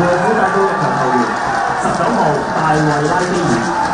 利物浦大高嘅長後援19號大衛拉基爾。